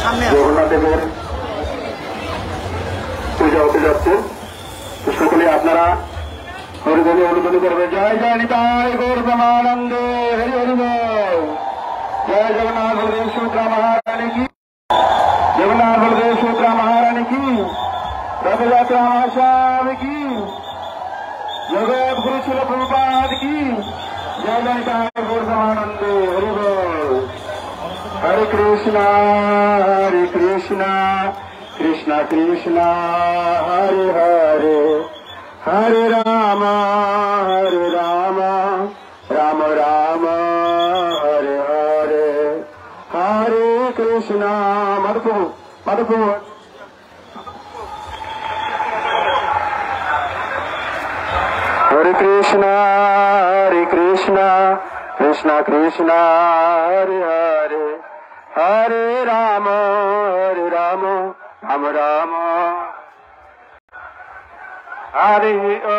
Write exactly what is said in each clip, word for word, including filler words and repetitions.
জগন্নাথ দেবের পূজা হতে যাচ্ছে। সকলে আপনারা হরিধ্বনি অনুধ্বনি করবে। জয় জয় নিতাই গৌর ব্রহ্মানন্দ হরি হরি বল। জয় জগন্নাথ বলদেব সুভদ্রা মহারানী কি, জগন্নাথ বলদেব সুভদ্রা মহারানী কি, রথযাত্রা মহাস্বামী কি, জগৎ গুরু ছিল প্রভুপাদ কি। জয় জয় নিতাই গৌর ব্রহ্মানন্দ হরি বল। হরে কৃষ্ণ হরে কৃষ্ণ কৃষ্ণ কৃষ্ণ হরে হরে, হরে রাম হরে রাম রাম রাম হরে হরে, হরে কৃষ্ণ। মাধবপুর মাধবপুর হরে কৃষ্ণ হরে কৃষ্ণ কৃষ্ণ কৃষ্ণ হরে হরে, হরে রাম হরে রাম রাম রাম হরে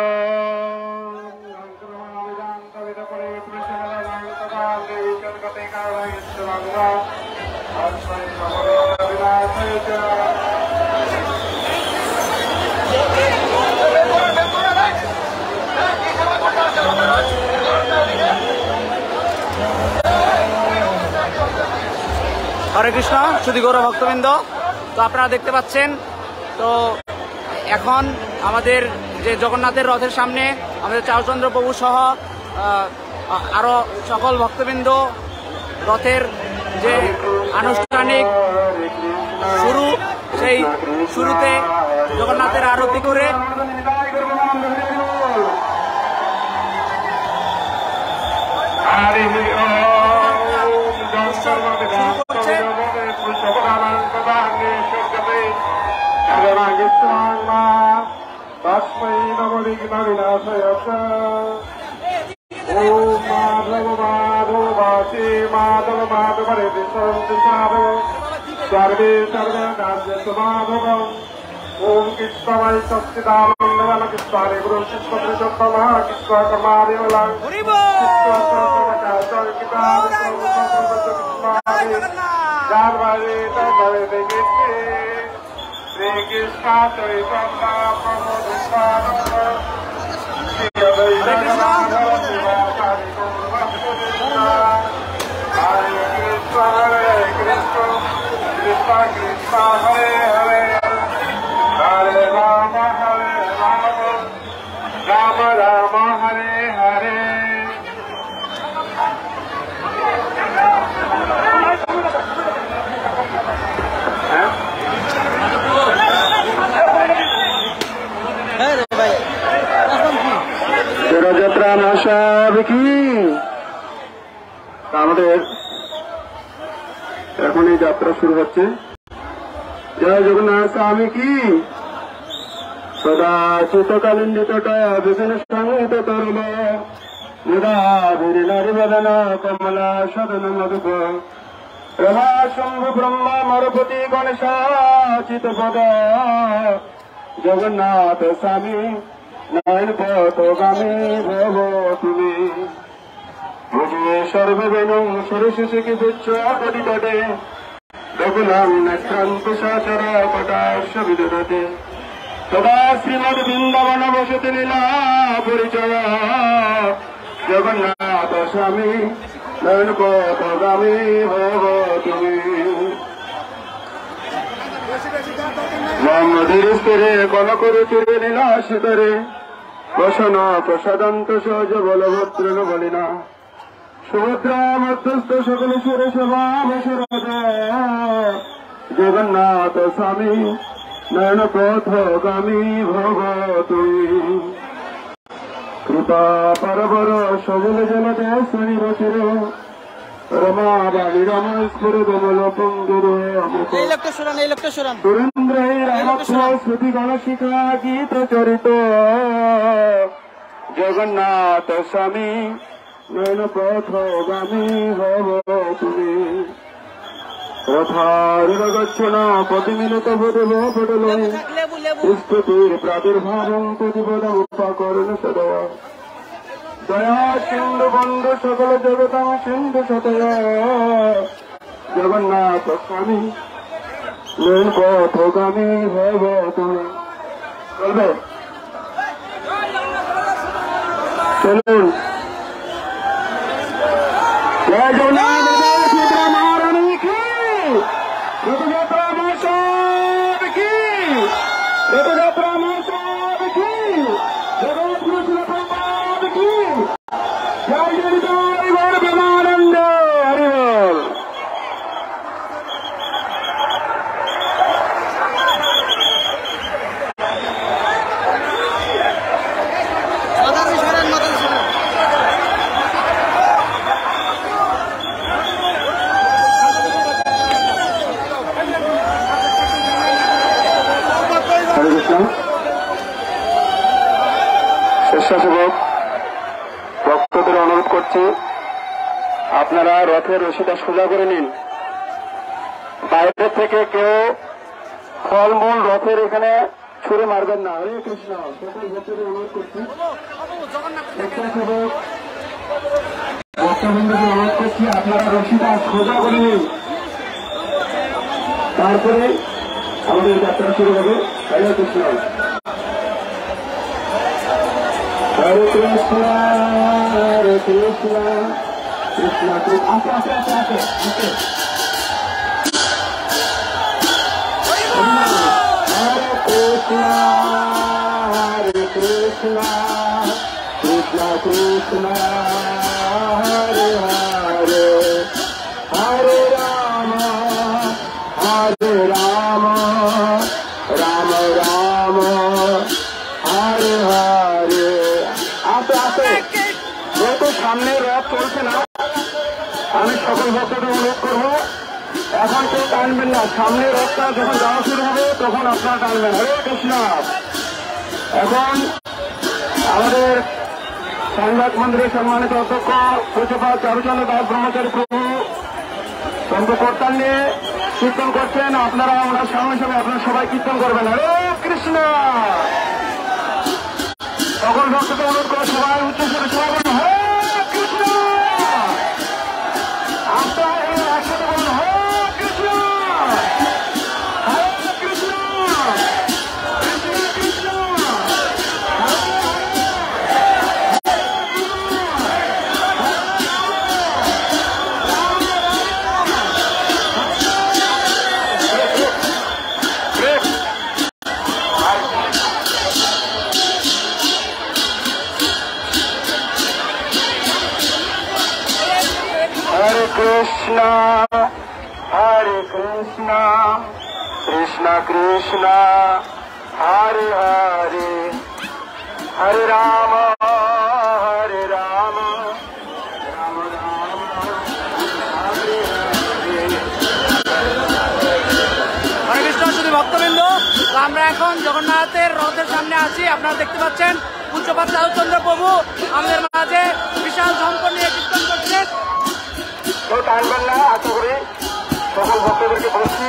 হরে কৃষ্ণ সুধী গৌর ভক্তবৃন্দ। তো আপনারা দেখতে পাচ্ছেন, তো এখন আমাদের যে জগন্নাথের রথের সামনে আমাদের চারুচন্দ্র প্রভু সহ আরো সকল ভক্তবৃন্দ রথের যে আনুষ্ঠানিক শুরু, সেই শুরুতে জগন্নাথের আরতি করে মাধব মাধব রে সর্বে সর্বে মাধব। ওম কৃষ্ণায় সচ্চিদানন্দ কৃষ্ণ হরে গুরু কৃষ্ণ পুরুষোত্তম কৃষ্ণ কর্মাদিবলা শ্রী কৃষ্ণ চৈতন্য প্রভু হরে কৃষ্ণ কৃষ্ণ কৃষ্ণ হরে হরে, হরে রাম হরে রাম রাম রাম হরে হরে। রথযাত্রা মহাস্বামী কি। আমাদের এখন এই যাত্রা শুরু হচ্ছে। জয় জগন্নাথ স্বামী কি। সদা চিতকালীন বিভিন্ন সঙ্গীত তরুণ মুদাভির নারী বদন কমলা সদন মধুপ রমা শম্ভু ব্রহ্মা মরপতি গণেশাচিত পদ জগন্নাথ স্বামী নয়ন পথগামী ভব তুমি। ভুজে সর্ববেণু সরস্বতী কি বুচ্ছ কটি তটে রঘুনাম নেত্রান্ত সাচর কটাক্ষ বিদতে সদা শ্রীমদ বৃন্দাবন বসতি লীলা পরিচয় জগন্নাথ স্বামী নয়ন পথগামী ভব তুমি। মন্দির স্তরে কনক রুচিরে নীলাশ করে বসন প্রসাদন্ত সহজ বলভদ্র বলিনা সুভদ্রা মধ্যস্থ সকল সুরে সভা বসরজ জগন্নাথ স্বামী নয়ন পথগামী ভব তুমি। কৃপা পরবর সবল জলতে শরীর চির রমা বালি রমেশ্বর কমল পঙ্গুর সুরেন্দ্র রামক্ষ শ্রুতি গণ শিখা গীত চরিত জগন্নাথ স্বামী নয়ন পথগামী হব তুমি। রথার গচ্ছন প্রতিমিলিত ভূদেব পটল স্তুতির প্রাদুর্ভাবং প্রতিপদ উপাকরণ সদয় দয়া সিন্ধু বন্ধু সকল জগতাং সিন্ধু সতয় জগন্নাথ স্বামী নীল পথগামী হব তুমি। চলবে, চলুন। জয় জগন্নাথ সীতা মহারানী কি, রথযাত্রা মহোৎসব কি, রথযাত্রা মহোৎসব কি, জগৎ প্রভুপাদ কি, জয় জয় জয় গৌর প্রেমানন্দ হরি বল। স্বেচ্ছাসেবক ভক্তদের অনুরোধ করছি, আপনারা রথের রশিটা সোজা করে নিন। বাইরে থেকে কেউ ফলমূল রথের এখানে ছুঁড়ে মারবেন না। হরে কৃষ্ণ। সকল ভক্তদের অনুরোধ করছি, স্বেচ্ছাসেবক ভক্তবৃন্দকে অনুরোধ করছি, আপনারা রশিটা সোজা করে নিন, তারপরে আমাদের যাত্রা শুরু হবে। হরে কৃষ্ণ। হরে কৃষ্ণ হরে কৃষ্ণ কৃষ্ণ কৃষ্ণ। আস্তে আস্তে আস্তে আস্তে আস্তে। হরে কৃষ্ণ হরে কৃষ্ণ কৃষ্ণ কৃষ্ণ হরে হরে, হরে রাম হরে রাম রাম রাম হরে হরে। আস্তে আস্তে, যেহেতু সামনে রথ চলছে না, আমি সকল ভক্তদের অনুরোধ করবো এখন কেউ টানবেন না। সামনে রথটা যখন যাওয়া শুরু হবে তখন আপনারা টানবেন। হরে কৃষ্ণ। এখন আমাদের সংবাদ মন্দিরের সম্মানিত অধ্যক্ষ পূজ্যপাদ চারুচন্দ্র দাস ব্রহ্মচারী প্রভু সন্ত কর্তাল নিয়ে কীর্তন করছেন। আপনারা ওনার সঙ্গে সঙ্গে আপনারা সবাই কীর্তন করবেন। হরে কৃষ্ণ। সকল ভক্তকে অনুরোধ করে সবাই উচ্চস্বরে সবাই বলুন হরে কৃষ্ণ। আপনারা একসাথে বলুন হরে কৃষ্ণ হরে কৃষ্ণ কৃষ্ণ কৃষ্ণ হরে কৃষ্ণ হরে কৃষ্ণ কৃষ্ণ কৃষ্ণ হরে হরে, হরে রাম হরে রাম রাম রাম হরে হরে। হরে কৃষ্ণ। শুধু ভক্তবৃন্দ, তো আমরা এখন জগন্নাথের রথের সামনে আছি। আপনারা দেখতে পাচ্ছেন পূজ্যপাদ চারুচন্দ্র প্রভু আমাদের মাঝে বিশাল ঝঙ্কর নিয়ে কীর্তন করছেন। কেউ টানবেন না, আশা করি সকল ভক্তদেরকে বলছি।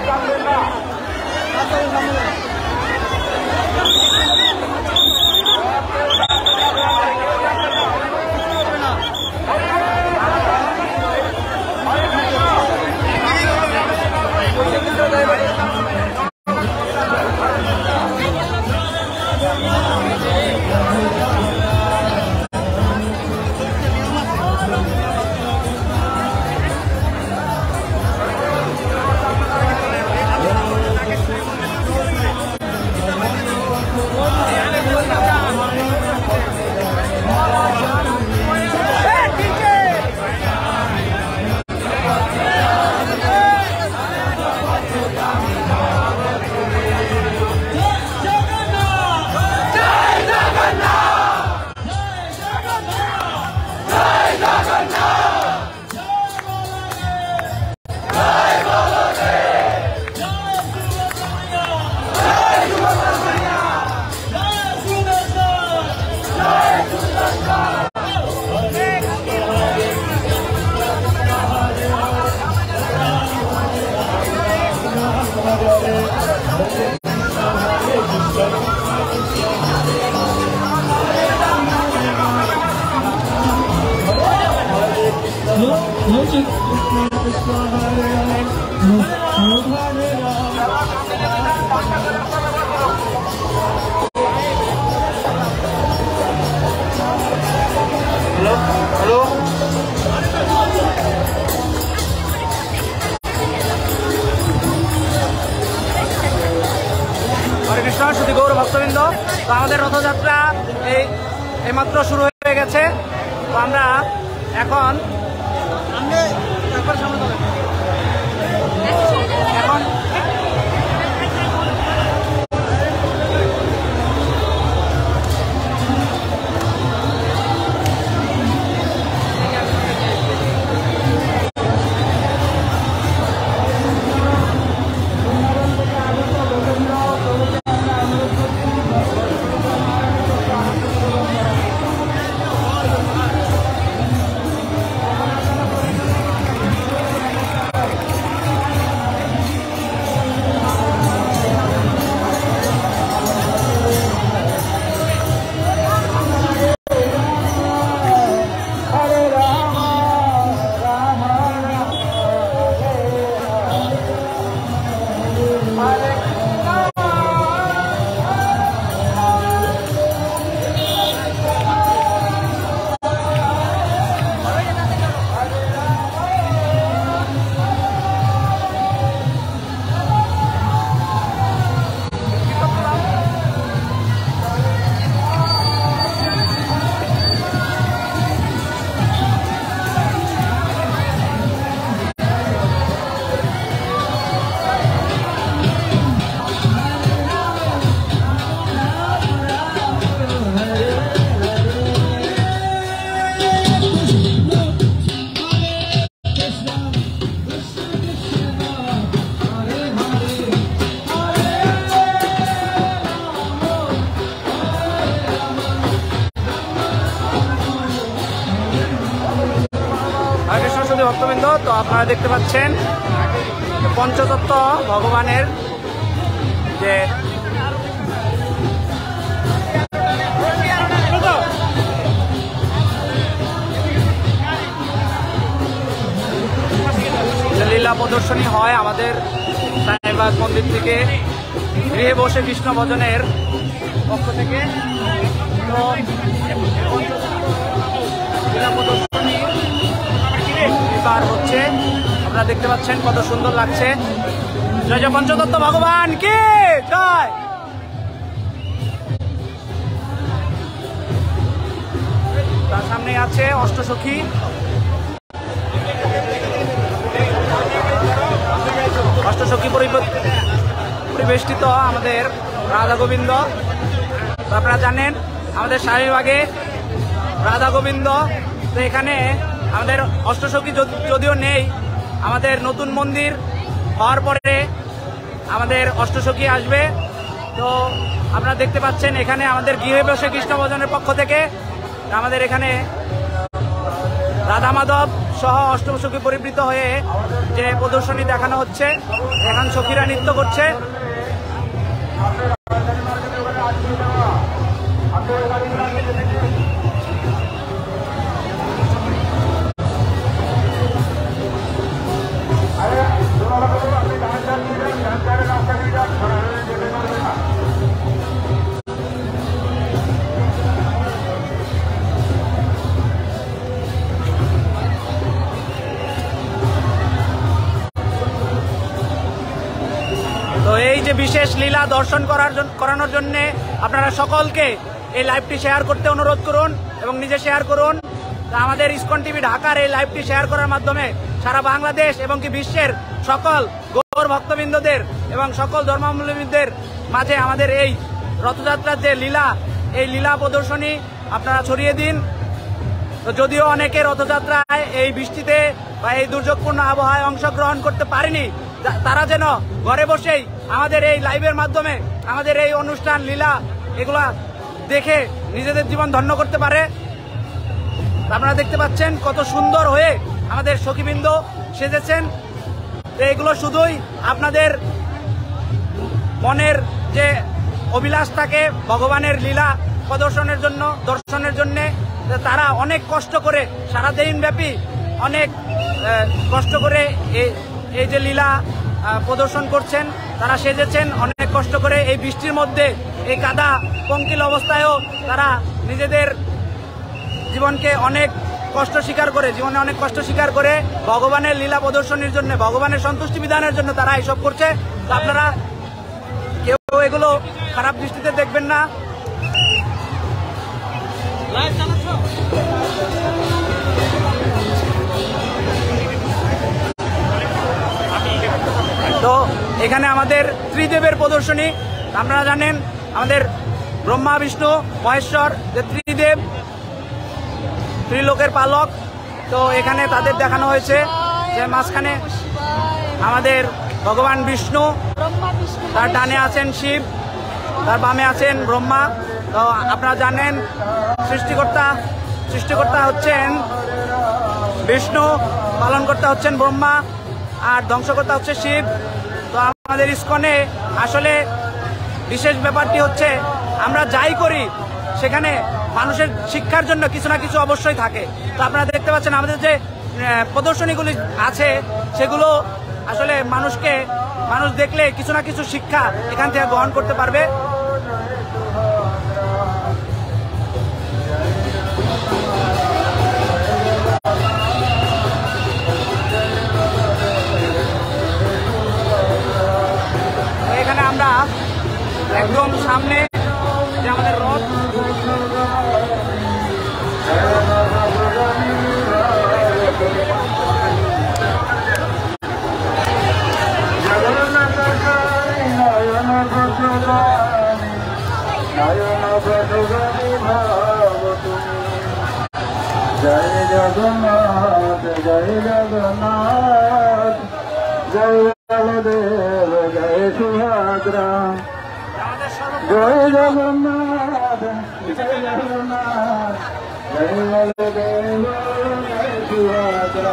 শুধু গৌর ভক্তবৃন্দ, তো আমাদের রথযাত্রা এই এইমাত্র শুরু হয়ে গেছে। তো আমরা এখন এখন ভক্তবৃন্দ, তো আপনারা দেখতে পাচ্ছেন পঞ্চতত্ত্ব ভগবানের যে লীলা প্রদর্শনী হয় আমাদের সাহেবাগ মন্দির থেকে, গৃহে বসে কৃষ্ণ ভজনের পক্ষ থেকে। তো লীলা প্রদর্শনী এবার হচ্ছে, আপনারা দেখতে পাচ্ছেন কত সুন্দর লাগছে। জয় জয় পঞ্চতত্ত্ব ভগবান কি জয়। তার সামনে আছে অষ্টসখী, অষ্টসখী পরিবেষ্টিত আমাদের রাধা গোবিন্দ। আপনারা জানেন আমাদের শাহীবাগে রাধা গোবিন্দ, তো এখানে আমাদের অষ্টসখী যদিও নেই, আমাদের নতুন মন্দির হওয়ার পরে আমাদের অষ্টসখী আসবে। তো আপনারা দেখতে পাচ্ছেন এখানে আমাদের গৃহে বসে কৃষ্ণ ভজনের পক্ষ থেকে আমাদের এখানে রাধা মাধব সহ অষ্টম সখী পরিবৃত হয়ে যে প্রদর্শনী দেখানো হচ্ছে, এখন সখীরা নৃত্য করছে। তো এই যে বিশেষ লীলা দর্শন করার করানোর জন্য আপনারা সকলকে এই লাইভটি শেয়ার করতে অনুরোধ করুন এবং নিজে শেয়ার করুন। আমাদের ইসকন টিভি ঢাকার এই লাইভটি শেয়ার করার মাধ্যমে সারা বাংলাদেশ এবং কি বিশ্বের সকল গৌর ভক্তবৃন্দদের এবং সকল ধর্মাবলম্বীদের মাঝে আমাদের এই রথযাত্রার যে লীলা, এই লীলা প্রদর্শনী আপনারা ছড়িয়ে দিন। তো যদিও অনেকে রথযাত্রায় এই বৃষ্টিতে বা এই দুর্যোগপূর্ণ আবহাওয়ায় অংশগ্রহণ করতে পারেনি, তারা যেন ঘরে বসেই আমাদের এই লাইভের মাধ্যমে আমাদের এই অনুষ্ঠান লীলা এগুলা দেখে নিজেদের জীবন ধন্য করতে পারে। আপনারা দেখতে পাচ্ছেন কত সুন্দর হয়ে আমাদের সখীবৃন্দ সেজেছেন। এগুলো শুধুই আপনাদের মনের যে অভিলাষ থাকে ভগবানের লীলা প্রদর্শনের জন্য, দর্শনের জন্য, তারা অনেক কষ্ট করে সারা দিন ব্যাপী অনেক কষ্ট করে এই যে লীলা প্রদর্শন করছেন, তারা সেজেছেন অনেক কষ্ট করে এই বৃষ্টির মধ্যে, এই কাদা পঙ্কিল অবস্থায়ও তারা নিজেদের জীবনকে অনেক কষ্ট স্বীকার করে জীবনে অনেক কষ্ট স্বীকার করে ভগবানের লীলা প্রদর্শনীর জন্য, ভগবানের সন্তুষ্টি বিধানের জন্য তারা এইসব করছে। তো আপনারা কেউ এগুলো খারাপ দৃষ্টিতে দেখবেন না। তো এখানে আমাদের ত্রিদেবের প্রদর্শনী। আপনারা জানেন আমাদের ব্রহ্মা বিষ্ণু মহেশ্বর যে ত্রিদেব, ত্রিলোকের পালক। তো এখানে তাদের দেখানো হয়েছে যে মাঝখানে আমাদের ভগবান বিষ্ণু, তার ডানে আছেন শিব, তার বামে আছেন ব্রহ্মা। তো আপনারা জানেন সৃষ্টিকর্তা সৃষ্টিকর্তা হচ্ছেন বিষ্ণু, পালনকর্তা হচ্ছেন ব্রহ্মা, আর ধ্বংসকর্তা হচ্ছে শিব। তো আমাদের ইসকনে আসলে বিশেষ ব্যাপারটি হচ্ছে আমরা যাই করি সেখানে মানুষের শিক্ষার জন্য কিছু না কিছু অবশ্যই থাকে। তো আপনারা দেখতে পাচ্ছেন আমাদের যে প্রদর্শনীগুলি আছে সেগুলো আসলে মানুষকে মানুষ দেখলে কিছু না কিছু শিক্ষা এখান থেকে গ্রহণ করতে পারবে। এখানে আমরা একদম সামনে যে আমাদের রথ, জয় জগন্নাথ জয় জগন্নাথ জয় বলদেব জয় সুভদ্রা জয় জগন্নাথ জয় জগন্নাথ জয় বলদেব জয় সুভদ্রা।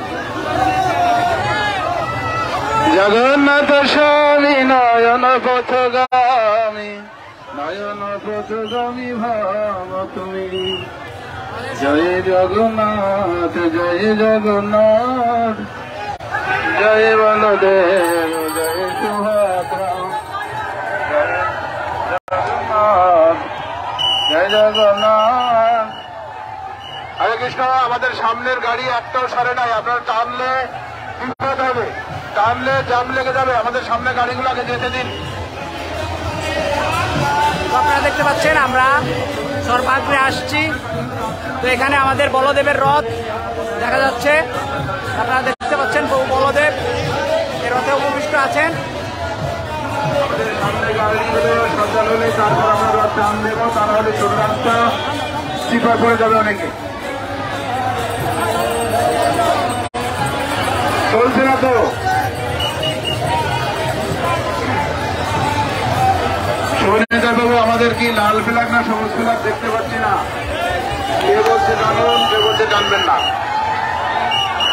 জগন্নাথ স্বামী নয়ন পথগামী নয়ন পথগামী ভাব তুমি। জয় জগন্নাথ জয় জগন্নাথ জয় বলদেব জয় সুভদ্রা জগন্নাথ জয় জগন্নাথ। হরে কৃষ্ণ। আমাদের সামনের গাড়ি একটাও সারে নাই, আপনার টানলে বিপদ হবে, টানলে জাম লেগে যাবে। আমাদের সামনে গাড়িগুলো আগে যেতে দিন। আপনারা দেখতে পাচ্ছেন আমরা সর্বাগ্রে আসছি। তো এখানে আমাদের বলদেবের রথ দেখা যাচ্ছে, আপনারা দেখতে পাচ্ছেন বহু বলদেব এই রথে উপবিষ্ট আছেন। আমাদের সামনে গাড়িগুলো সচল হলে তারপর আমরা রথ টান দেবো, তা নাহলে ছোট রাস্তা চিপা পড়ে যাবে অনেকে। চলছে না তো? বাবু আমাদের কি লাল ফ্ল্যাগ না সবুজ ফ্ল্যাগ দেখতে পাচ্ছি না। কে বলছে টানুন, কে বলছে টানবেন না।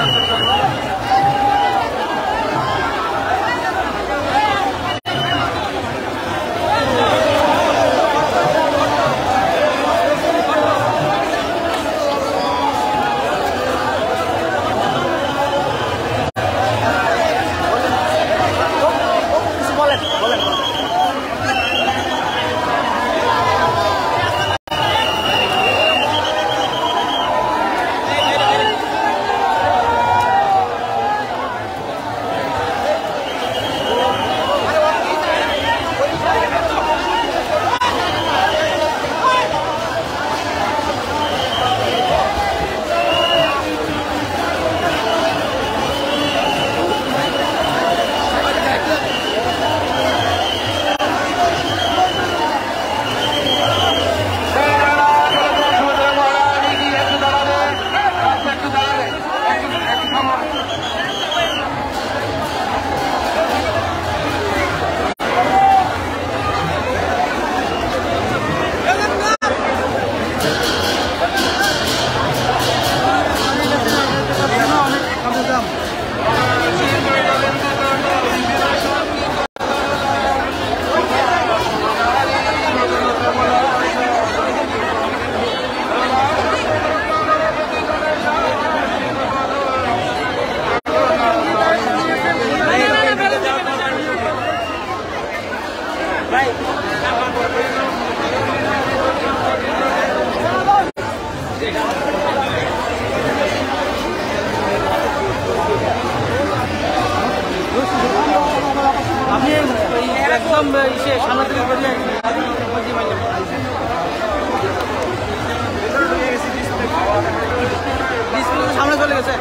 সামনে চলে গেছে।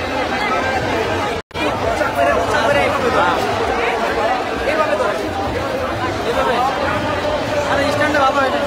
আরে স্ট্যান্ডে ভালো হয় না।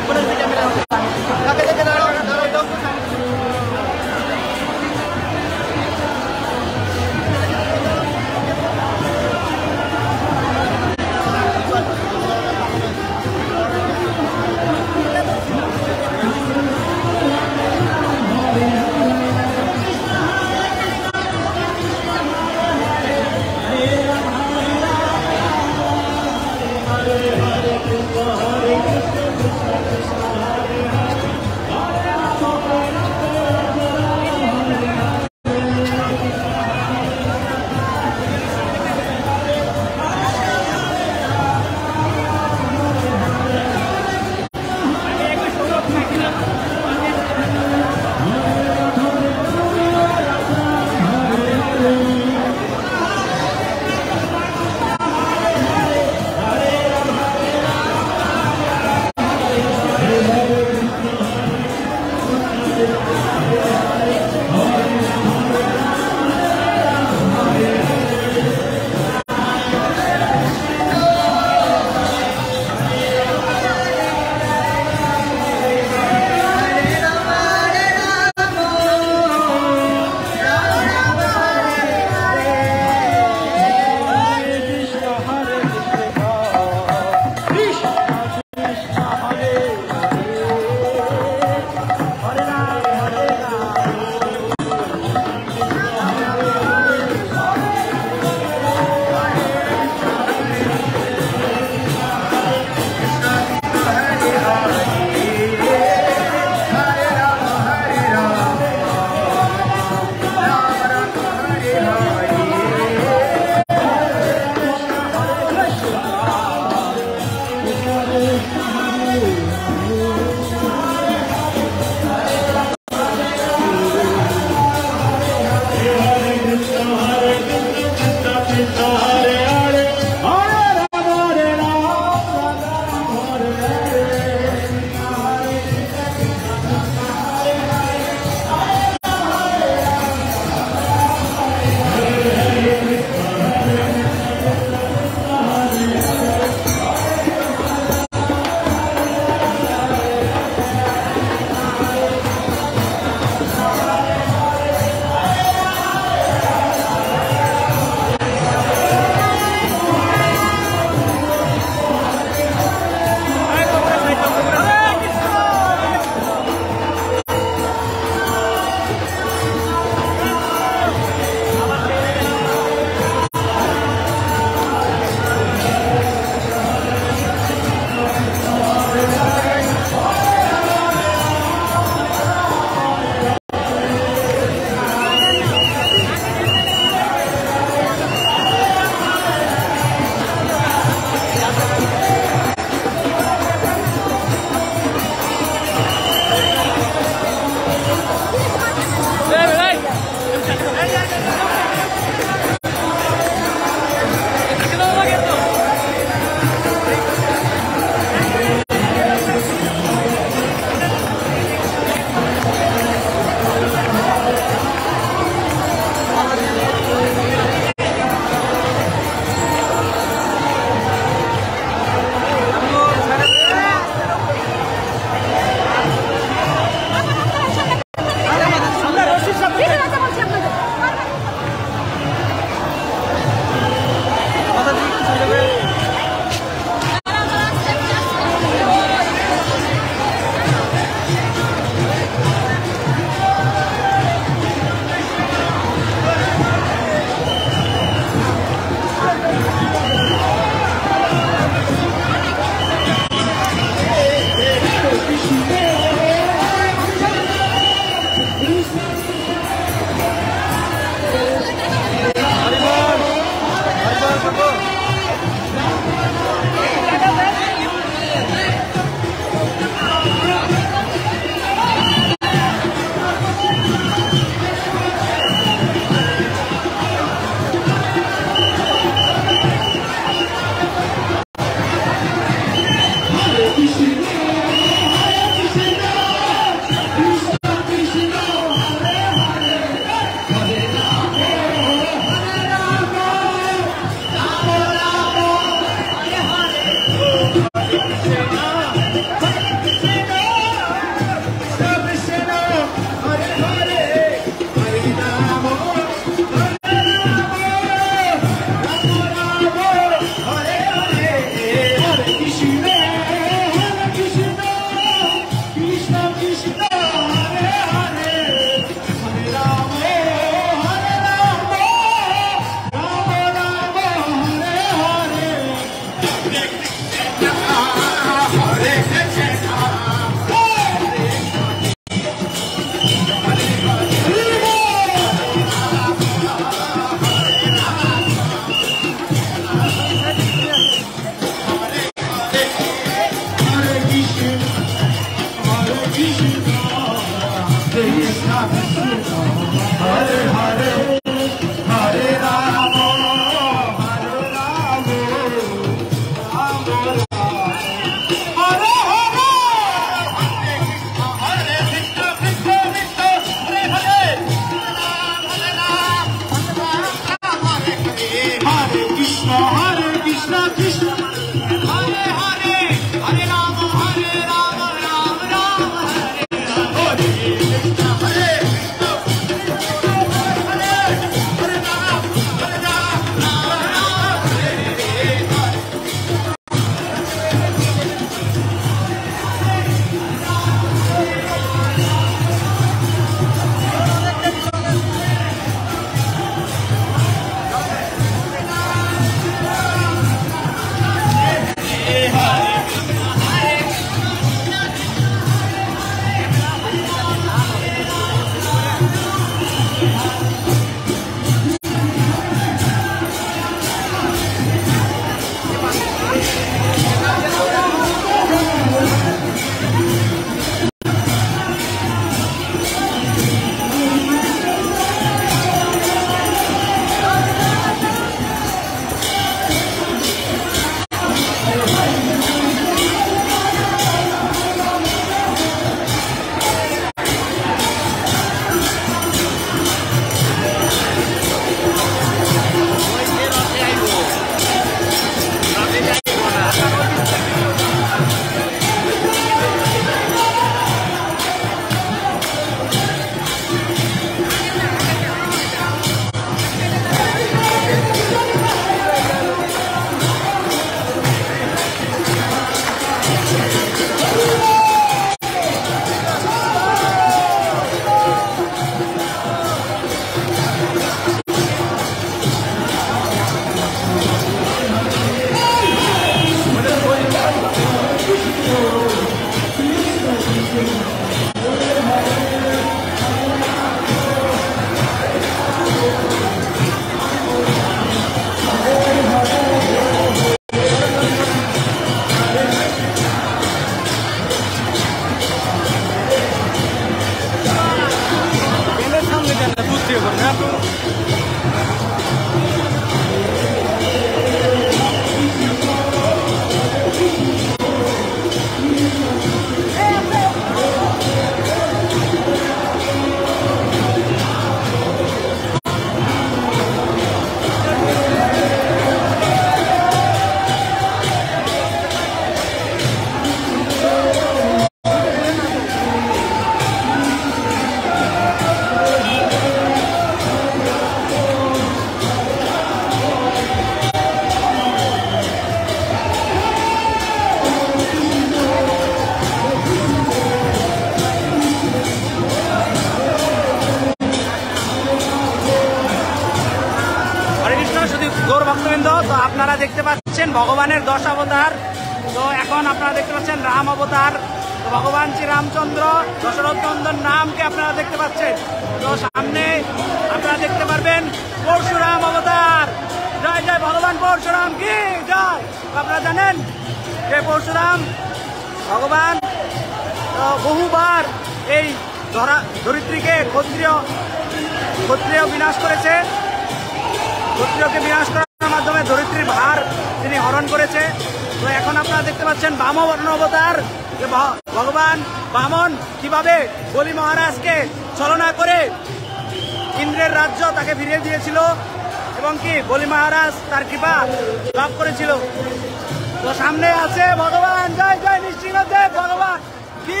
গৌর ভক্তবৃন্দ, তো আপনারা দেখতে পাচ্ছেন ভগবানের দশ অবতার। তো এখন আপনারা দেখতে পাচ্ছেন রাম অবতার। তো ভগবান শ্রী রামচন্দ্র দশরথ নন্দন নামকে আপনারা দেখতে পাচ্ছেন। তো সামনে আপনারা দেখতে পারবেন পরশুরাম অবতার। জয় জয় ভগবান পরশুরাম কি জয়। আপনারা জানেন যে পরশুরাম ভগবান বহুবার এই ধরা ধরিত্রীকে ক্ষত্রিয় ক্ষত্রিয় বিনাশ করেছে। ক্ষত্রিয়কে বিনাশ করার মাধ্যমে ধরিত্রীর ভার তিনি হরণ করেছে। তো এখন আপনারা দেখতে পাচ্ছেন বামন অবতার, যে ভগবান বামন কিভাবে বলি মহারাজকে ছলনা করে ইন্দ্রের রাজ্য তাকে ফিরিয়ে দিয়েছিল এবং কি বলি মহারাজ তার কৃপা লাভ করেছিল। তো সামনে আছে ভগবান জয় জয় নৃসিংহদেব ভগবান কি।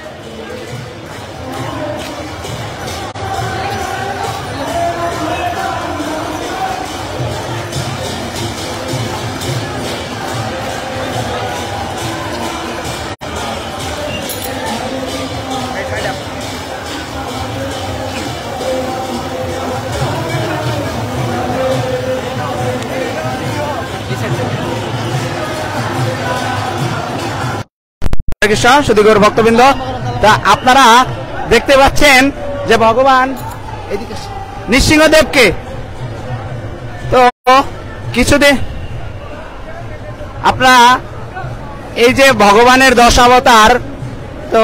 শুধু ভক্তবৃন্দ, তা আপনারা দেখতে পাচ্ছেন যে ভগবান নৃসিংহদেবকে তো কিছুদিন আপনারা এই যে ভগবানের দশ অবতার, তো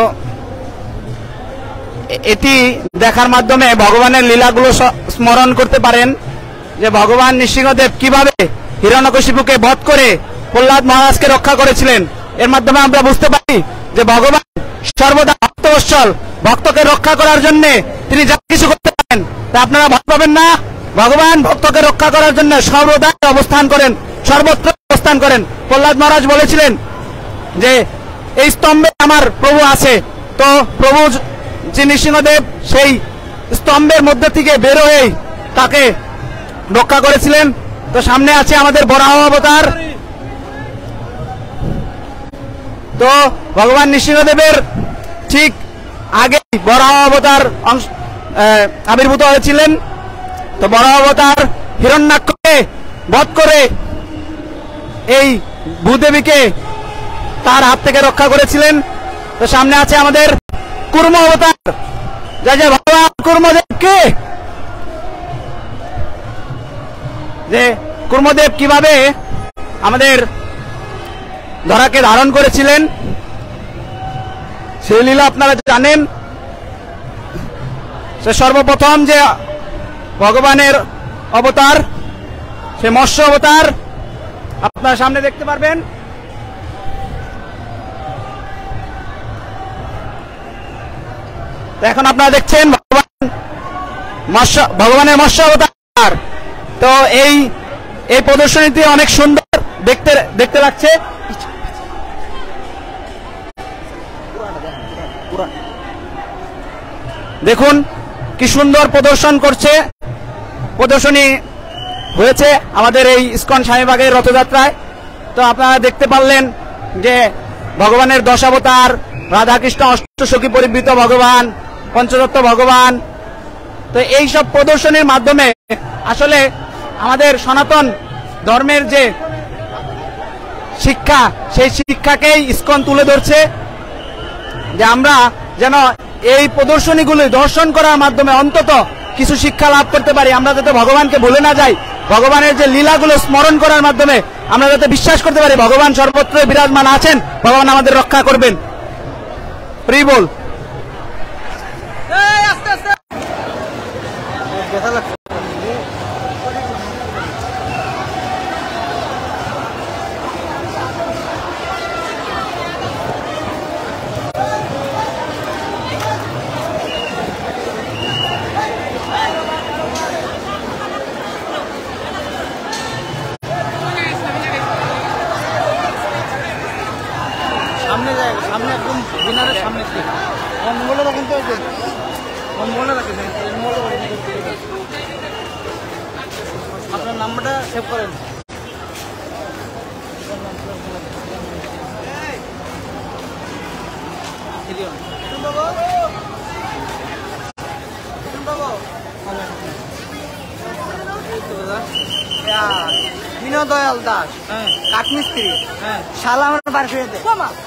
এটি দেখার মাধ্যমে ভগবানের লীলাগুলো স্মরণ করতে পারেন যে ভগবান নৃসিংহদেব কিভাবে হিরণ্যকশিপুকে বধ করে প্রহ্লাদ মহারাজকে রক্ষা করেছিলেন। এর মাধ্যমে আমরা বুঝতে পারি যে ভগবান সর্বদা ভক্তবৎসল, ভক্তকে রক্ষা করার জন্য তিনি যা কিছু করতে পারেন তা আপনারা ভয় পাবেন না। ভগবান ভক্তকে রক্ষা করার জন্য সর্বদা অবস্থান করেন, সর্বত্র অবস্থান করেন। প্রহ্লাদ মহারাজ বলেছিলেন যে এই স্তম্ভে আমার প্রভু আছে। তো প্রভু যে নৃসিংহদেব সেই স্তম্ভের মধ্যে থেকে বের হয়ে তাকে রক্ষা করেছিলেন। তো সামনে আছে আমাদের বরাহ অবতার। তো ভগবান নৃসিংহদেবের ঠিক আগে বরাহ অবতার আবির্ভূত হয়েছিলেন। তো বরাহ অবতার হিরণ্যাক্ষকে বধ করে এই ভূদেবীকে তার হাত থেকে রক্ষা করেছিলেন। তো সামনে আছে আমাদের কুর্ম অবতার, যা যা ভগবান কুর্মদেবকে, যে কুর্মদেব কিভাবে আমাদের ধরাকে ধারণ করেছিলেন সেই লীলা আপনারা জানেন। সে সর্বপ্রথম যে ভগবানের অবতার সে মৎস্য অবতার আপনার সামনে দেখতে পারবেন। এখন আপনারা দেখছেন ভগবান মৎস্য ভগবানের মৎস্য অবতার। তো এই এই প্রদর্শনীতে অনেক সুন্দর দেখতে দেখতে লাগছে। দেখুন কি সুন্দর প্রদর্শন করছে, প্রদর্শনী হয়েছে আমাদের এই ইস্কন স্বামীবাগের রথযাত্রায়। তো আপনারা দেখতে পারলেন যে ভগবানের দশাবতার, রাধাকৃষ্ণ অষ্টসখী পরিবৃত ভগবান, পঞ্চতত্ত্ব ভগবান। তো এই সব প্রদর্শনীর মাধ্যমে আসলে আমাদের সনাতন ধর্মের যে শিক্ষা সেই শিক্ষাকেই ইস্কন তুলে ধরছে, যে আমরা যেন এই প্রদর্শনীগুলি দর্শন করার মাধ্যমে অন্তত কিছু শিক্ষা লাভ করতে পারি। আমরা যাতে ভগবানকে ভুলে না যাই, ভগবানের যে লীলাগুলো স্মরণ করার মাধ্যমে আমরা যাতে বিশ্বাস করতে পারি ভগবান সর্বত্র বিরাজমান আছেন, ভগবান আমাদের রক্ষা করবেন। হরি বল। ব্যথা লাগছে। সামনে যায়, সামনে একদম দিনারের সামনে দিকে মোবাইলটা রাখেন তো, মোবাইলটা রাখেন, আপনার নাম্বারটা সেভ করেন। বিনোদ দয়াল দাস, হ্যাঁ, কাঠমিস্ত্রি, হ্যাঁ, শালা আমার বার করে দে।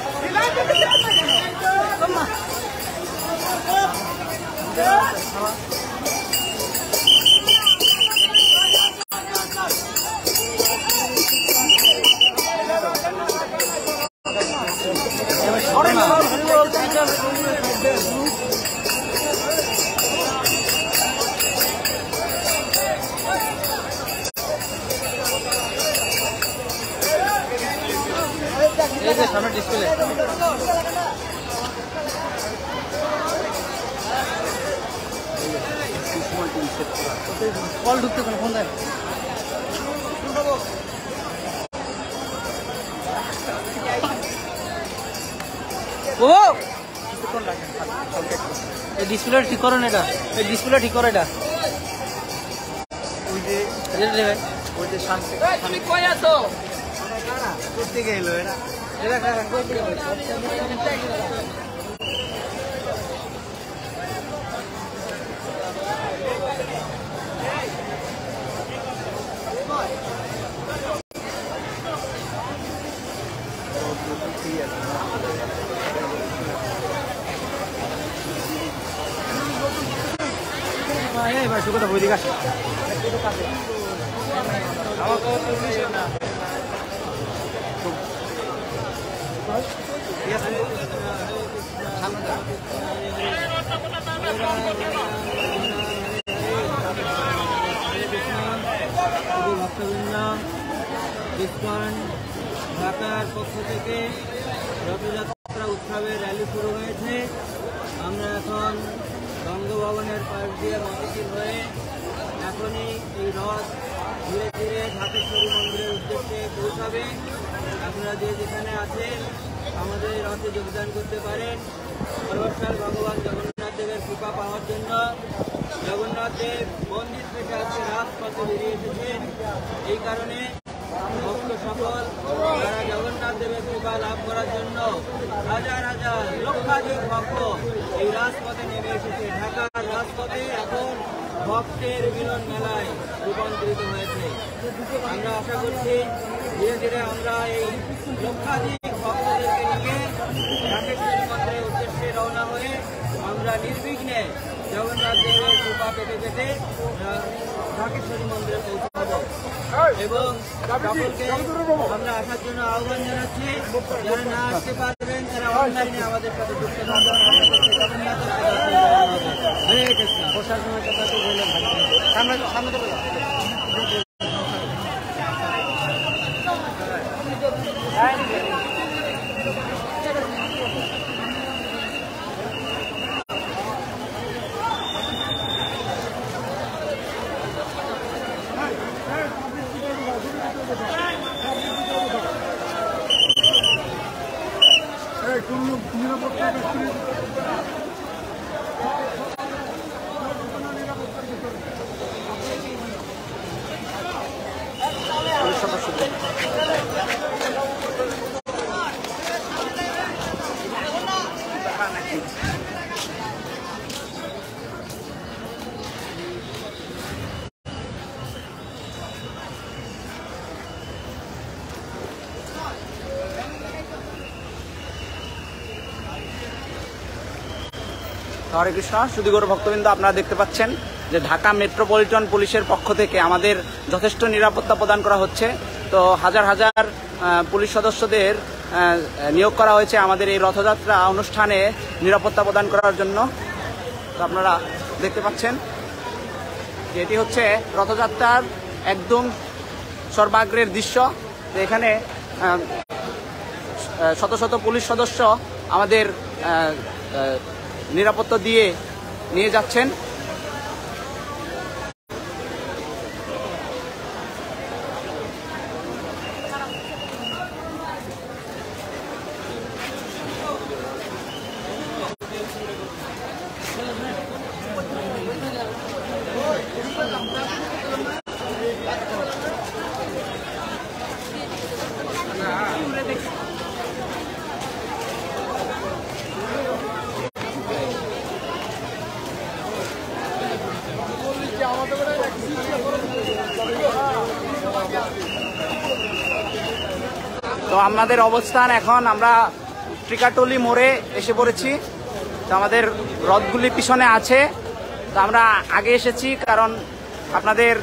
সামনে ডিসপ্লে কল ঢুকতে কোনো ফোন দেয়। ও এই ডিসপ্লে ঠিক করো না, এটা এই ডিসপ্লে ঠিক করো, এটা ওই যে ওই যে শান্তি তুমি কই আছো করতে গেল এরা এরা করতে গেল। এবার সুখটা বই দিকে আসে ভক্তবৃন্দ, ইসকন ঢাকার পক্ষ থেকে রথযাত্রা উৎসবের র্যালি শুরু হয়েছে। আমরা এখন বঙ্গভবনের পাশ দিয়ে মতিঝিল হয়ে এখনই এই রথ ধীরে ধীরে ঢাকেশ্বরী মন্দিরের উদ্দেশ্যে পৌঁছাবে। আপনারা যে যেখানে আছেন আমাদের রথে যোগদান করতে পারেন। সর্বসাল ভগবান জগন্নাথ দেবের কৃপা পাওয়ার জন্য জগন্নাথ দেব মন্দির থেকে আজকে রাজপথে বেরিয়ে এসেছেন। এই কারণে ভক্ত সকল যারা জগন্নাথ দেবের কৃপা লাভ করার জন্য হাজার হাজার লক্ষাধিক ভক্ত এই রাজপথে নেমে এসেছে। ঢাকার রাজপথে এখন ভক্তের মিলন মেলায় রূপান্তরিত হয়েছে। আমরা আশা করছি ধীরে ধীরে আমরা এই লক্ষাধিক ভক্তদেরকে নিয়ে ঢাকেশ্বরী মন্দিরের উদ্দেশ্যে রওনা হয়ে আমরা নির্বিঘ্নে জগন্নাথ দেবের কৃপা পেতে পেতে ঢাকেশ্বরী মন্দিরে পৌঁছাবো এবং সকলকে আমরা আসার জন্য আহ্বান জানাচ্ছি। যারা না আসতে পারবেন তারা অনলাইনে আমাদের সাথে যুক্ত থাকবেন। প্রশাসনের কথা তো বললেন, সামনে সামনে হরে কৃষ্ণ। সুধীগৌর ভক্তবৃন্দ, আপনারা দেখতে পাচ্ছেন যে ঢাকা মেট্রোপলিটন পুলিশের পক্ষ থেকে আমাদের যথেষ্ট নিরাপত্তা প্রদান করা হচ্ছে। তো হাজার হাজার পুলিশ সদস্যদের নিয়োগ করা হয়েছে আমাদের এই রথযাত্রা অনুষ্ঠানে নিরাপত্তা প্রদান করার জন্য। তো আপনারা দেখতে পাচ্ছেন এটি হচ্ছে রথযাত্রার একদম সর্বাগ্রের দৃশ্য। এখানে শত শত পুলিশ সদস্য আমাদের নিরাপত্তা দিয়ে নিয়ে যাচ্ছেন। তো আমাদের অবস্থান এখন আমরা ট্রিকাটলি মোড়ে এসে পড়েছি। তো আমাদের রথগুলি পিছনে আছে, তো আমরা আগে এসেছি কারণ আপনাদের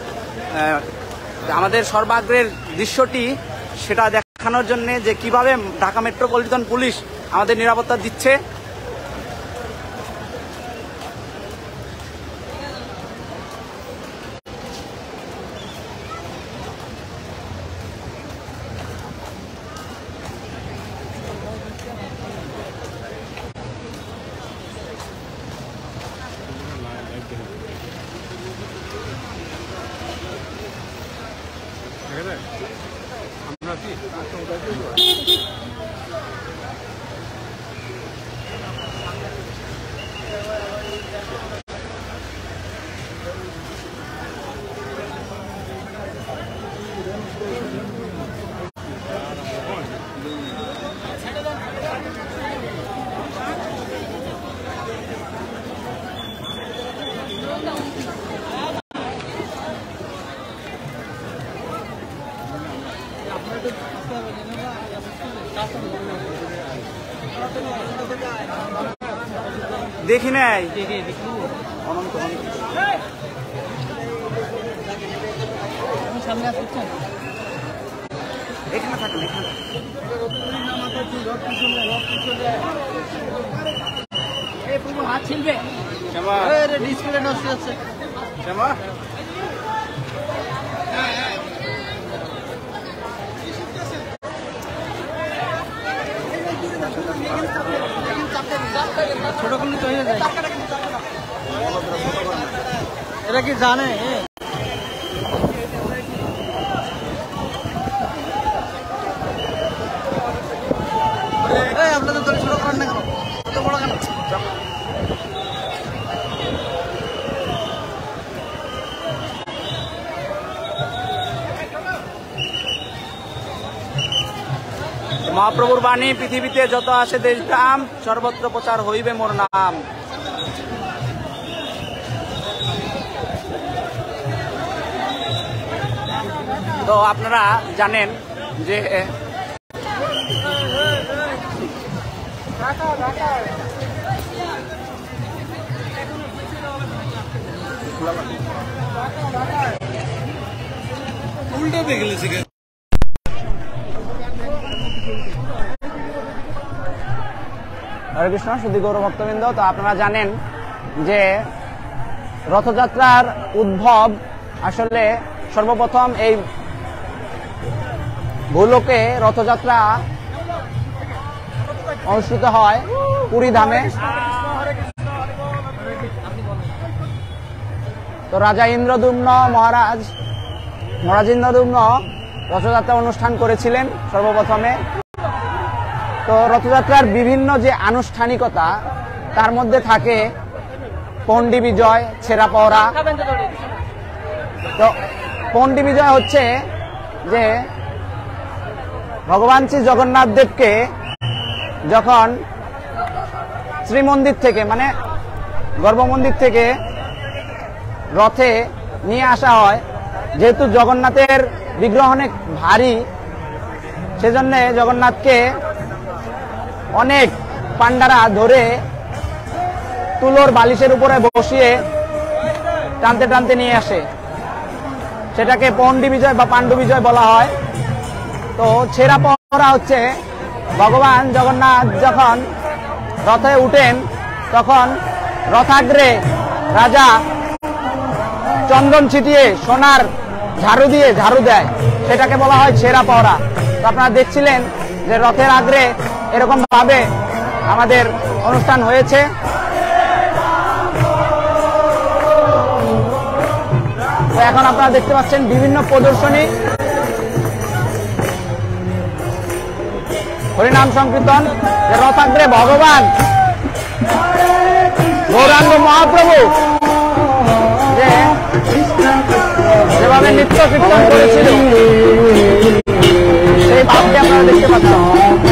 আমাদের সর্বাগ্রের দৃশ্যটি সেটা দেখানোর জন্য যে কিভাবে ঢাকা মেট্রোপলিটন পুলিশ আমাদের নিরাপত্তা দিচ্ছে। দেখি নাই অনন্ত সামনে আসছেন, এখানে থাকেন, এখানে হাত ছিলবে ডিসপ্লে নষ্ট হচ্ছে। ছোট করলে তো হয়ে যায়, এরা কি জানে? আপনাদের দলে ছোট করেন না কেন, এত বড় কেন? মহাপ্রভুর বাণী, পৃথিবীতে যত আসে দেশ ধাম, সর্বত্র প্রচার হইবে মোর নাম। তো আপনারা জানেন যে উল্টো পেয়ে গেলে হরে কৃষ্ণ শুধু গৌর ভক্তবৃন্দ। তো আপনারা জানেন যে রথযাত্রার উদ্ভব আসলে সর্বপ্রথম এই ভূলোকে রথযাত্রা অনুষ্ঠিত হয় পুরী ধামে। তো রাজা ইন্দ্রদ্যুম্ন মহারাজ মহারাজ ইন্দ্রদ্যুম্ন রথযাত্রা অনুষ্ঠান করেছিলেন সর্বপ্রথমে। তো রথযাত্রার বিভিন্ন যে আনুষ্ঠানিকতা তার মধ্যে থাকে পণ্ডি বিজয়, ছেঁড়া পাওরা। তো পণ্ডি বিজয় হচ্ছে যে ভগবান শ্রী জগন্নাথ দেবকে যখন শ্রীমন্দির থেকে মানে গর্ভমন্দির থেকে রথে নিয়ে আসা হয়, যেহেতু জগন্নাথের বিগ্রহ অনেক ভারী, সেজন্য জগন্নাথকে অনেক পান্ডারা ধরে তুলোর বালিশের উপরে বসিয়ে টানতে টানতে নিয়ে আসে। সেটাকে পণ্ডি বিজয় বা পাণ্ডু বিজয় বলা হয়। তো ছেঁড়া পাওরা হচ্ছে ভগবান জগন্নাথ যখন রথে উঠেন তখন রথাগ্রে রাজা চন্দন ছিটিয়ে সোনার ঝাড়ু দিয়ে ঝাড়ু দেয়, সেটাকে বলা হয় ছেঁড়া পাওয়া। তো আপনারা দেখছিলেন যে রথের আগ্রে এরকম ভাবে আমাদের অনুষ্ঠান হয়েছে। তো এখন আপনারা দেখতে পাচ্ছেন বিভিন্ন প্রদর্শনী, হরিনাম সংকীর্তন, রথাগ্রে ভগবান গৌরাঙ্গ মহাপ্রভু যে যেভাবে নৃত্য কীর্তন করেছিল সেই ভাবকে আপনারা দেখতে পাচ্ছেন।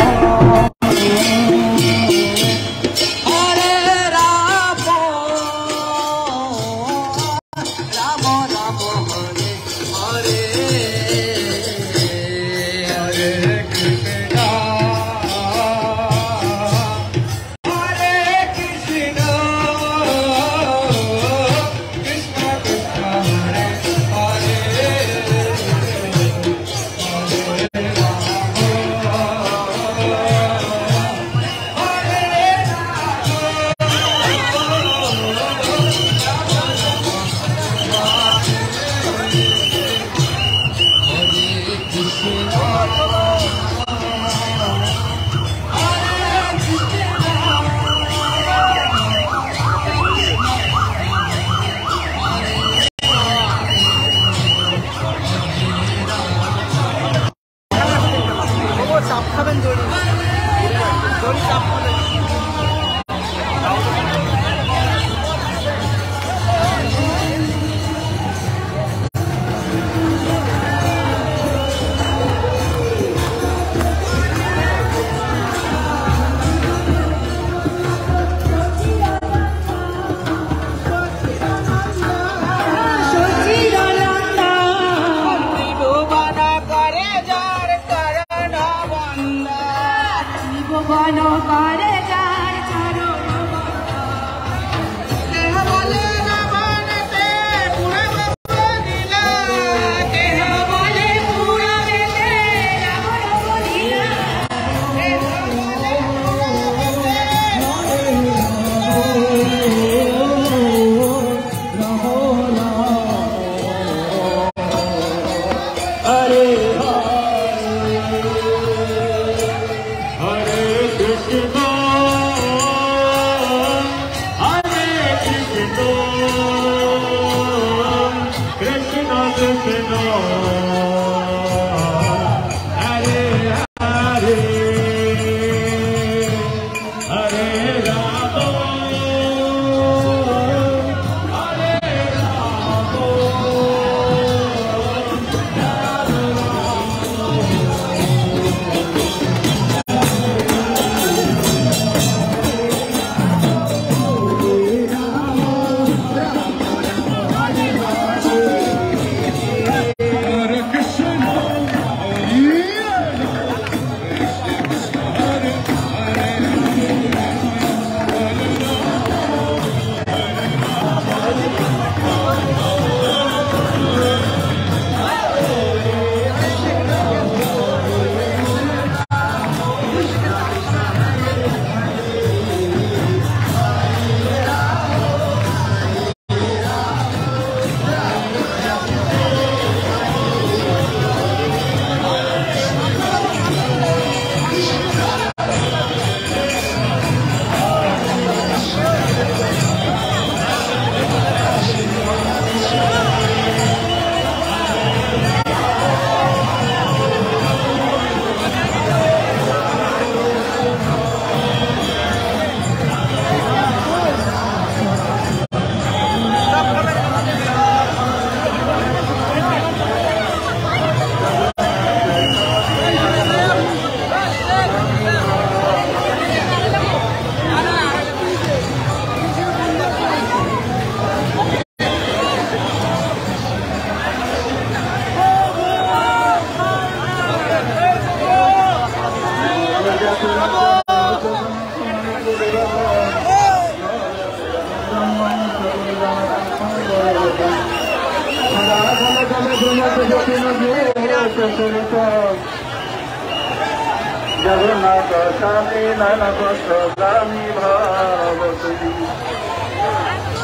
জগন্নাথ স্বামী নানা কষ্ট গামী ভাবতী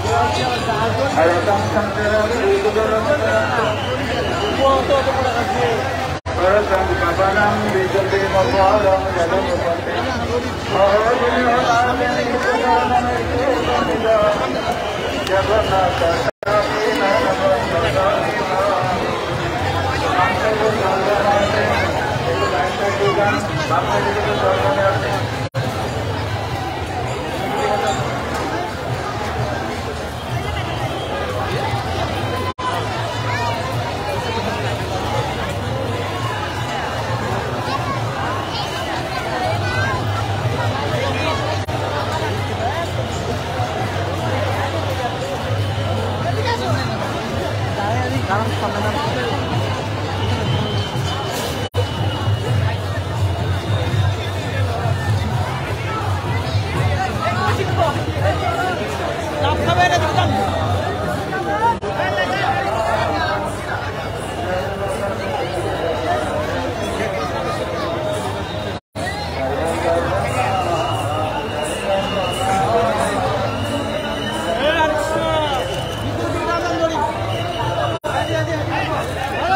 Hey,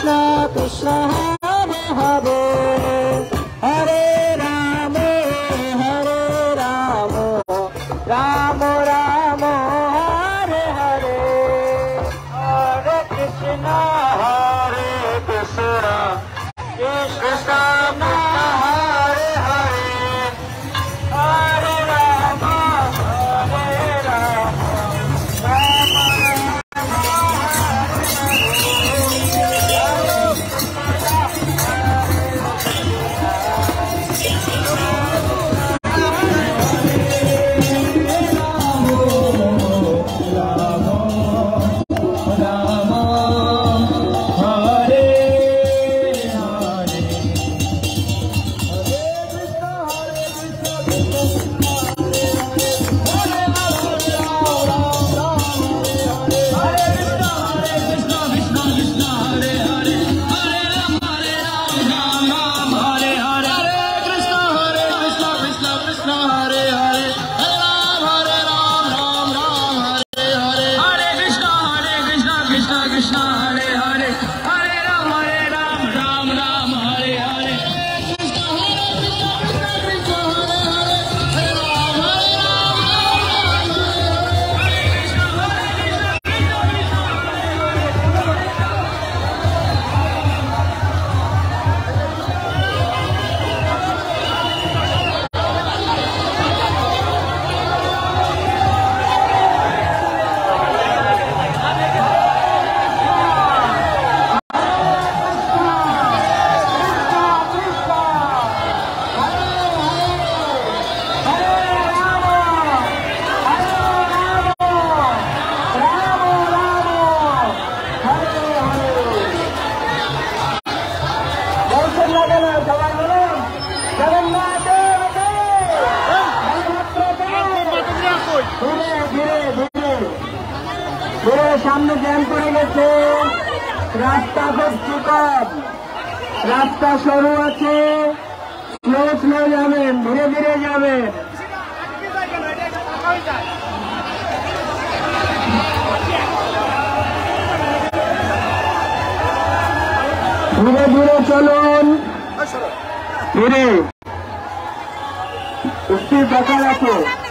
কৃষ্ণ কৃষ্ণ হরে হরে হরে রাম হরে রাম রাম রাম হরে হরে হরে কৃষ্ণ হরে কৃষ্ণ কৃষ্ণ হরে হরে হরে রাম হরে রাম রাম সামনে জ্যাম করে গেছে, রাস্তা খুব চিকন, রাস্তা সরু আছে, স্লো স্লো যাবেন, ধীরে ধীরে যাবেন। ধীরে ধীরে চলুন, ধীরে স্পিড দেখা রাখো।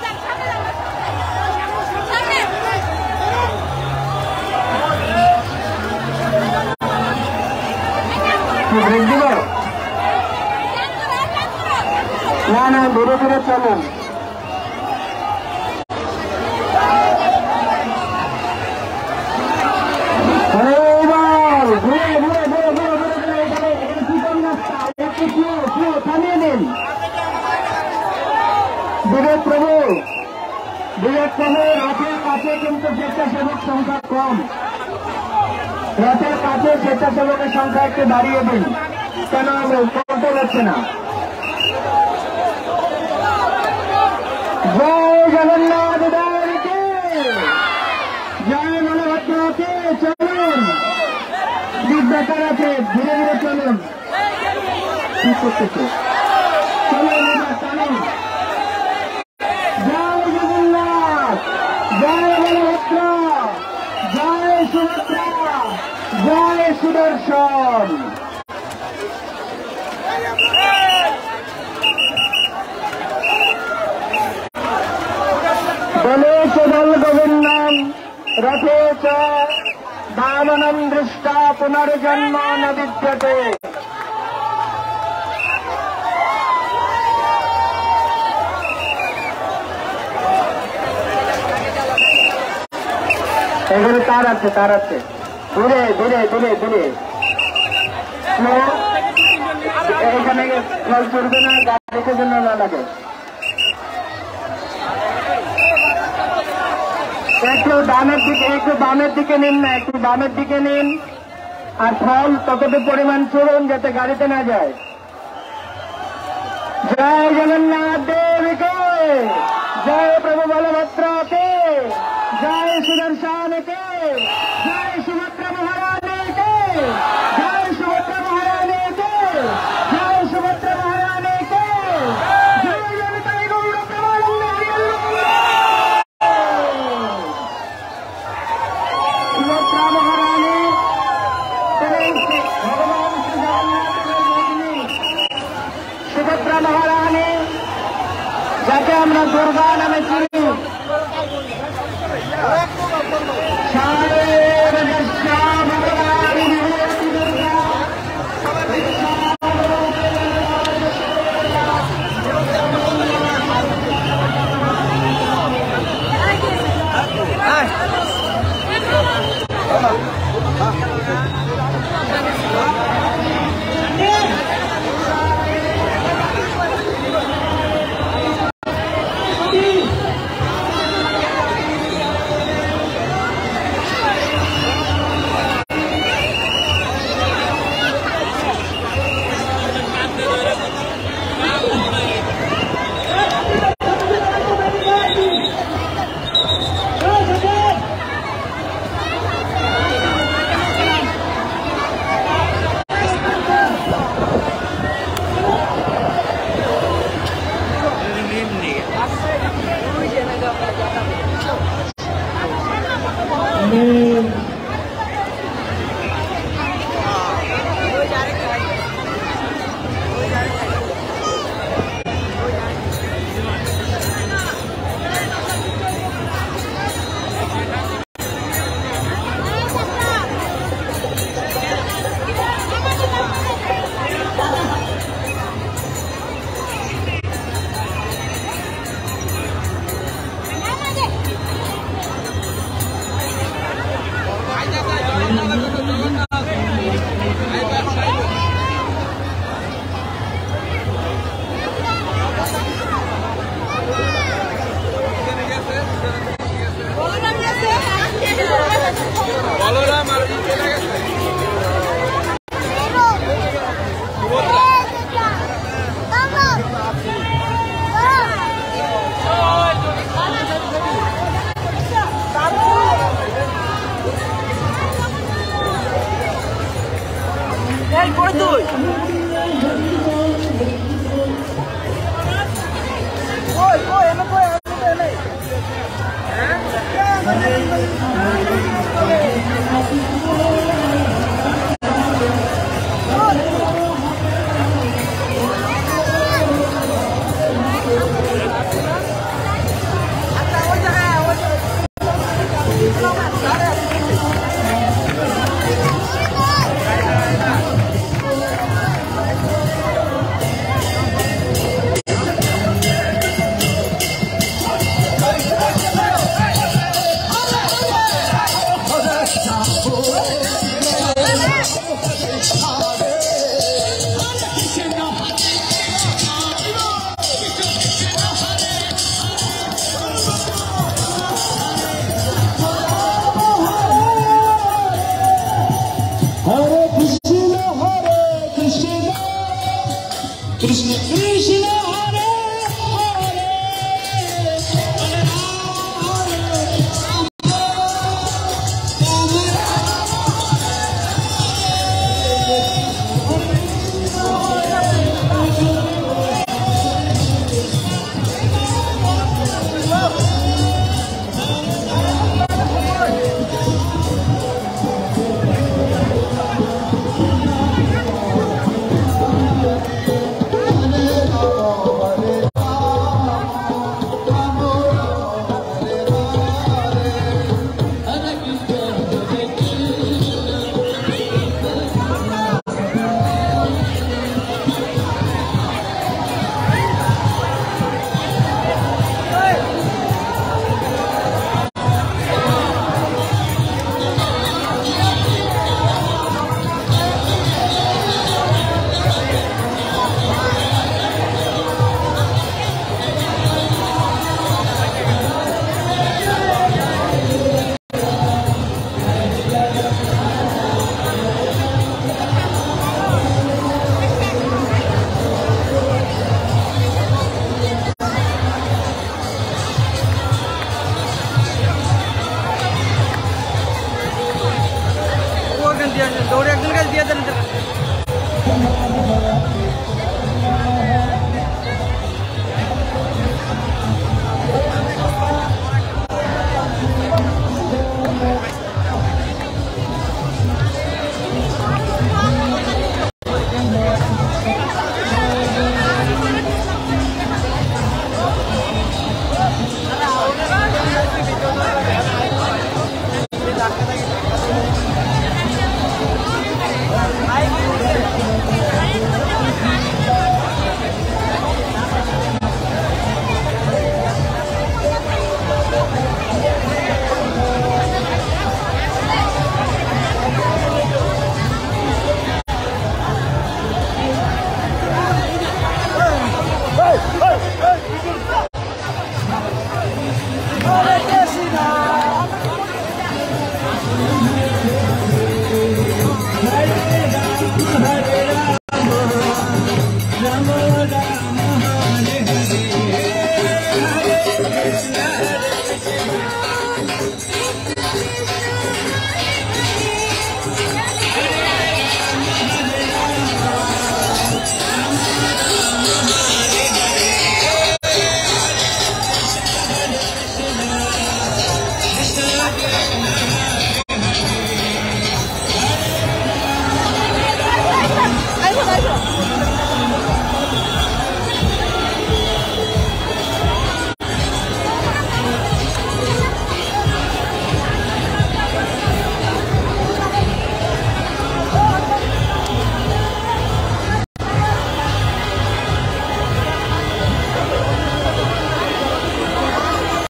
ব্রেক দিব না, না ধীরে ধীরে চলুন। থামিয়ে দিন। বিবেক প্রভু, বিবেক প্রভু, রথের কাছে কিন্তু স্বেচ্ছাসেবক সংখ্যা কম, রথের কাছে স্বেচ্ছাসেবকের সংখ্যা একটু বাড়িয়ে দিন, কেন চলতে যাচ্ছে না। জয় জগন্নাথ দাঁড়িয়ে, জয় বলভদ্রকে, চলুন। স্পিড ব্রেকার আছে, ধীরে ধীরে চলুন। কি করতেছে? চলুন এবার চলুন। জয় জগন্নাথ, জয় বলভদ্র, জয় সুভদ্রা, জয় সুদর্শন। বলেশ দল গোবিন্দম রথে চ দাননম দৃষ্টা পুনর্জন্ম ন বিদ্যতে। এখানে তার আছে, তার আছে, ধীরে ধীরে ধীরে ধীরে। এখানে জল চলবে না, গাড়িতে জন্য না লাগে। একটু বামের দিকে, একটু বামের দিকে নিন না, একটু বামের দিকে নিন, আর ফল ততটুকু পরিমাণ ছড়ুন যাতে গাড়িতে না যায়। জয় জগন্নাথ দেবকে, জয় প্রভু বলভদ্রকে, জয় সুদর্শনকে, জয় সুভদ্রা মহারানীকে, জয় সুভদ্রা মহারানীকে, জয় সুভদ্রা মহারানীকে, জয় জগতাই গৌর প্রেমানন্দ সুভদ্রা মহারানী। যাকে আমরা দুর্গা নামে চিনি। Krishna Krishna